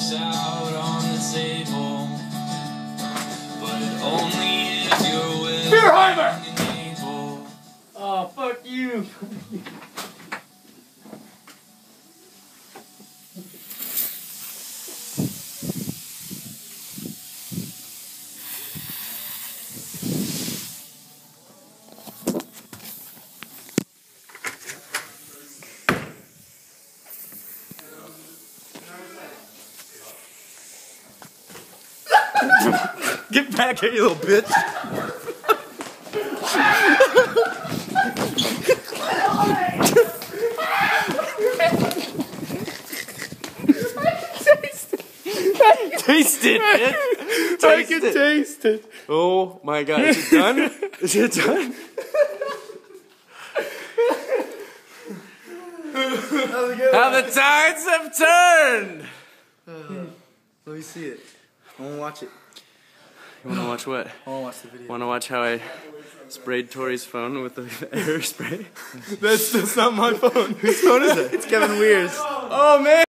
walks out on the table, but only if you're willing. Fearheimer! Oh, fuck you. Get back here, you little bitch! Taste it, bitch! I can taste it. Oh my god, is it done? Is it done? How the tides have turned! Let me see it. I want to watch it. You wanna watch what? I want to watch the video. Wanna watch how I sprayed Tori's phone with the air spray? That's not my phone. Whose phone is it? It's Kevin Weir's. Oh man!